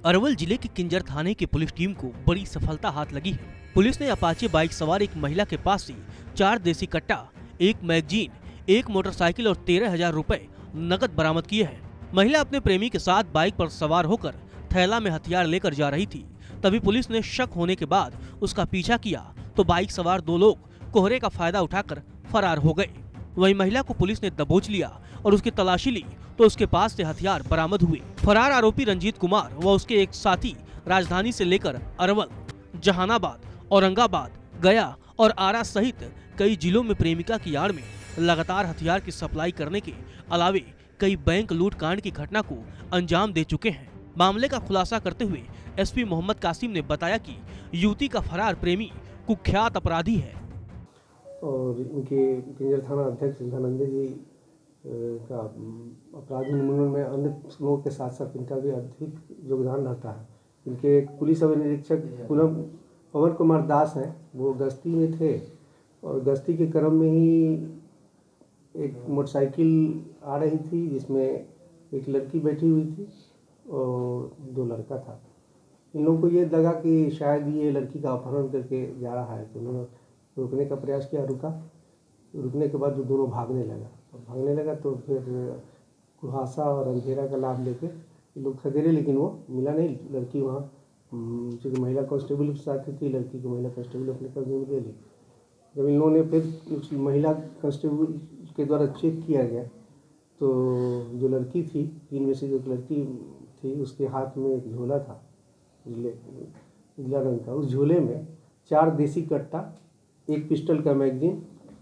अरवल जिले के किंजर थाने की पुलिस टीम को बड़ी सफलता हाथ लगी है। पुलिस ने अपाचे बाइक सवार एक महिला के पास से 4 देसी कट्टा, 1 मैगजीन, 1 मोटरसाइकिल और 13,000 रुपए नकद बरामद किए हैं। महिला अपने प्रेमी के साथ बाइक पर सवार होकर थैला में हथियार लेकर जा रही थी। तभी पुलिस ने शक होने के बाद उसका पीछा किया तो बाइक सवार 2 लोग कोहरे का फायदा उठाकर फरार हो गए। वहीं महिला को पुलिस ने दबोच लिया और उसकी तलाशी ली तो उसके पास से हथियार बरामद हुए। फरार आरोपी रंजीत कुमार व उसके एक साथी राजधानी से लेकर अरवल, जहानाबाद, औरंगाबाद, गया और आरा सहित कई जिलों में प्रेमिका की आड़ में लगातार हथियार की सप्लाई करने के अलावे कई बैंक लूट कांड की घटना को अंजाम दे चुके हैं। मामले का खुलासा करते हुए एसपी मोहम्मद कासिम ने बताया कि युवती का फरार प्रेमी कुख्यात अपराधी है और इनके किंजर थाना अध्यक्ष धनंजय जी का अपराधी निर्मूलन में अन्य लोगों के साथ साथ इनका भी अधिक योगदान रहता है। इनके पुलिस अब निरीक्षक पवन कुमार दास हैं, वो गश्ती में थे और गश्ती के क्रम में ही एक मोटरसाइकिल आ रही थी जिसमें एक लड़की बैठी हुई थी और 2 लड़का था। इन लोगों को ये लगा कि शायद ये लड़की का अपहरण करके जा रहा है, तो उन्होंने रुकने का प्रयास किया। रुकने के बाद जो दोनों भागने लगा तो फिर कुहासा और अंधेरा का लाभ लेके ये लोग खदेड़े, लेकिन वो मिला नहीं। लड़की वहाँ चूँकि महिला कांस्टेबल के साथ थी, लड़की को महिला कांस्टेबल अपने कब्जे में ले ली। जब इन लोगों ने फिर उस महिला कांस्टेबल के द्वारा चेक किया गया तो जो लड़की थी, 3 में से जो लड़की थी उसके हाथ में एक झोला था उजला रंग का। उस झोले में 4 देसी कट्टा, 1 पिस्टल का मैगजीन,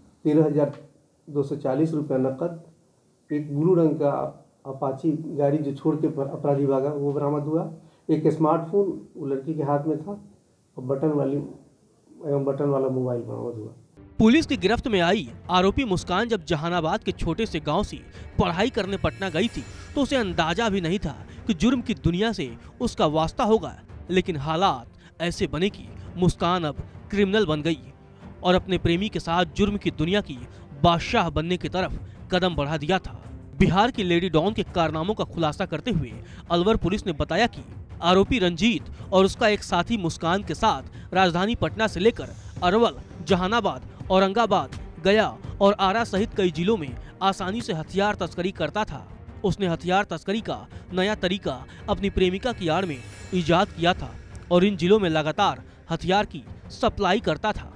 13,240 रुपये नकद, एक ब्लू रंग का अपाची गाड़ी जो छोड़ के अपराधी भागा वो बरामद हुआ, एक स्मार्टफोन वो लड़की के हाथ में था और बटन वाला मोबाइल बरामद हुआ। पुलिस की गिरफ्त में आई आरोपी मुस्कान जब जहानाबाद के छोटे से गांव से पढ़ाई करने पटना गई थी तो उसे अंदाजा भी नहीं था कि जुर्म की दुनिया से उसका वास्ता होगा। लेकिन हालात ऐसे बने कि मुस्कान अब क्रिमिनल बन गई और अपने प्रेमी के साथ जुर्म की दुनिया की बादशाह बनने की तरफ कदम बढ़ा दिया था। बिहार की लेडी डॉन के कारनामों का खुलासा करते हुए अलवर पुलिस ने बताया कि आरोपी रंजीत और उसका एक साथी मुस्कान के साथ राजधानी पटना से लेकर अरवल, जहानाबाद, औरंगाबाद, गया और आरा सहित कई जिलों में आसानी से हथियार तस्करी करता था। उसने हथियार तस्करी का नया तरीका अपनी प्रेमिका की आड़ में इजाद किया था और इन जिलों में लगातार हथियार की सप्लाई करता था।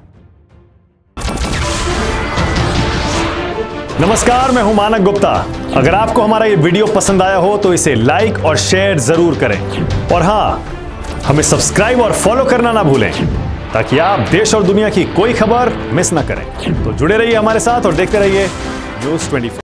नमस्कार, मैं हूं मानक गुप्ता। अगर आपको हमारा ये वीडियो पसंद आया हो तो इसे लाइक और शेयर जरूर करें और हाँ, हमें सब्सक्राइब और फॉलो करना ना भूलें ताकि आप देश और दुनिया की कोई खबर मिस ना करें। तो जुड़े रहिए हमारे साथ और देखते रहिए न्यूज़ 24।